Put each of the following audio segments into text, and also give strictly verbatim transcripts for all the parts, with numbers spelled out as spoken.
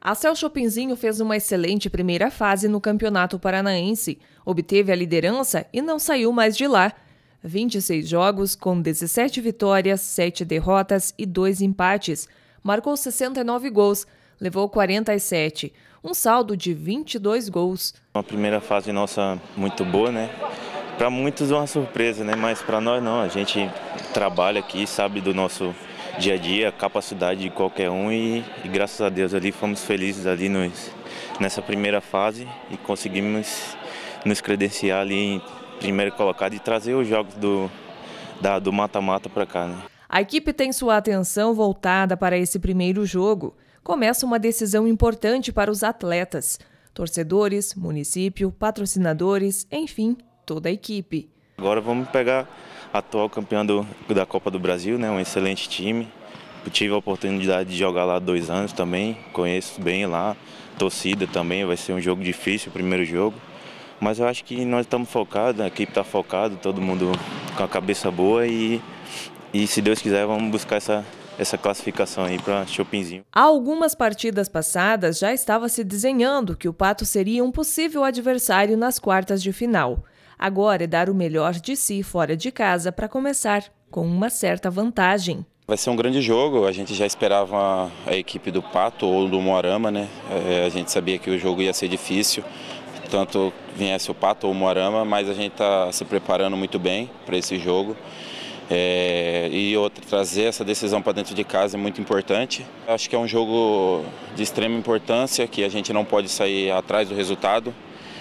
A Cel Chopinzinho fez uma excelente primeira fase no Campeonato Paranaense, obteve a liderança e não saiu mais de lá. vinte e seis jogos, com dezessete vitórias, sete derrotas e dois empates. Marcou sessenta e nove gols, levou quarenta e sete, um saldo de vinte e dois gols. Uma primeira fase nossa muito boa, né? Para muitos é uma surpresa, né? Mas para nós não, a gente trabalha aqui, sabe do nosso dia a dia, a capacidade de qualquer um e, e graças a Deus ali fomos felizes ali nos, nessa primeira fase e conseguimos nos credenciar ali em primeiro colocado e trazer os jogos do da, do mata-mata para cá, né? A equipe tem sua atenção voltada para esse primeiro jogo. Começa uma decisão importante para os atletas, torcedores, município, patrocinadores, enfim, toda a equipe. Agora vamos pegar a atual campeã do, da Copa do Brasil, né? Um excelente time. Eu tive a oportunidade de jogar lá há dois anos também, conheço bem lá, torcida também, vai ser um jogo difícil, o primeiro jogo. Mas eu acho que nós estamos focados, a equipe está focada, todo mundo com a cabeça boa e, e se Deus quiser vamos buscar essa, essa classificação aí para Chopinzinho. Há algumas partidas passadas já estava se desenhando que o Pato seria um possível adversário nas quartas de final. Agora é dar o melhor de si fora de casa para começar com uma certa vantagem. Vai ser um grande jogo, a gente já esperava a equipe do Pato ou do Moarama, né? É, a gente sabia que o jogo ia ser difícil, tanto viesse o Pato ou o Moarama, mas a gente está se preparando muito bem para esse jogo. É, e outra, trazer essa decisão para dentro de casa é muito importante. Acho que é um jogo de extrema importância, que a gente não pode sair atrás do resultado,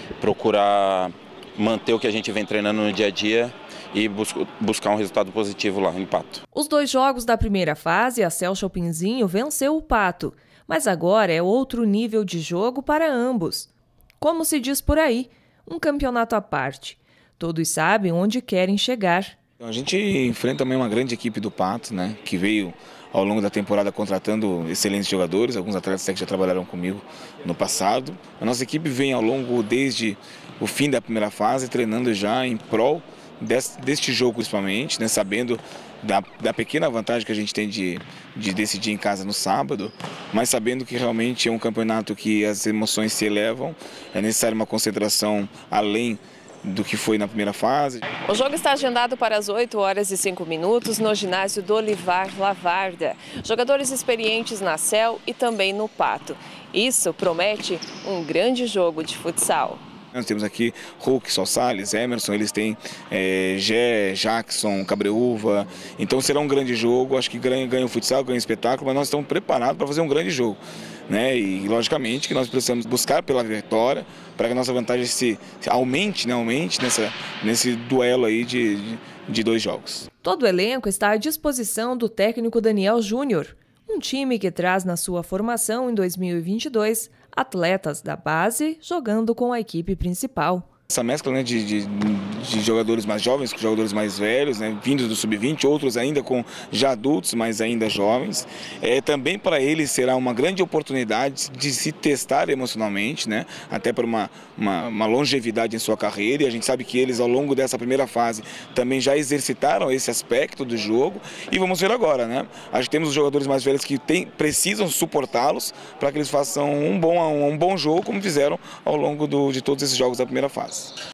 procurar manter o que a gente vem treinando no dia a dia e bus buscar um resultado positivo lá em Pato. Os dois jogos da primeira fase, a Cel Chopinzinho venceu o Pato, mas agora é outro nível de jogo para ambos. Como se diz por aí, um campeonato à parte. Todos sabem onde querem chegar. A gente enfrenta também uma grande equipe do Pato, né, que veio ao longo da temporada contratando excelentes jogadores, alguns atletas que já trabalharam comigo no passado. A nossa equipe vem ao longo desde o fim da primeira fase, treinando já em prol deste, deste jogo principalmente, né, sabendo da, da pequena vantagem que a gente tem de, de decidir em casa no sábado, mas sabendo que realmente é um campeonato que as emoções se elevam, é necessária uma concentração além do que foi na primeira fase. O jogo está agendado para as oito horas e cinco minutos no ginásio do Olivar Lavarda. Jogadores experientes na Cel e também no Pato. Isso promete um grande jogo de futsal. Nós temos aqui Hulk, Sol Salles, Emerson, eles têm é, Gé, Jackson, Cabreúva. Então será um grande jogo, acho que ganha, ganha o futsal, ganha o espetáculo, mas nós estamos preparados para fazer um grande jogo, né? E logicamente que nós precisamos buscar pela vitória para que a nossa vantagem se, se aumente, né? aumente nessa, nesse duelo aí de, de, de dois jogos. Todo o elenco está à disposição do técnico Daniel Júnior, um time que traz na sua formação em dois mil e vinte e dois atletas da base jogando com a equipe principal. Essa mescla, né, de, de, de jogadores mais jovens com jogadores mais velhos, né, vindos do sub vinte, outros ainda com já adultos, mas ainda jovens. É, também para eles será uma grande oportunidade de se testar emocionalmente, né, até para uma, uma, uma longevidade em sua carreira. E a gente sabe que eles, ao longo dessa primeira fase, também já exercitaram esse aspecto do jogo. E vamos ver agora, né? Acho que temos os jogadores mais velhos que tem, precisam suportá-los para que eles façam um bom, um bom jogo, como fizeram ao longo do, de todos esses jogos da primeira fase.